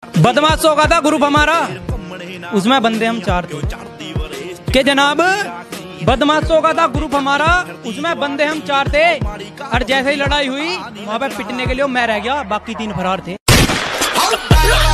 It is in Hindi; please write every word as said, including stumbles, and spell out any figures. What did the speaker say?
बदमाशों का था ग्रुप हमारा, उसमें बंदे हम चार थे। के जनाब बदमाशों का था ग्रुप हमारा, उसमें बंदे हम चार थे। और जैसे ही लड़ाई हुई वहां पे पिटने के लिए मैं रह गया, बाकी तीन फरार थे।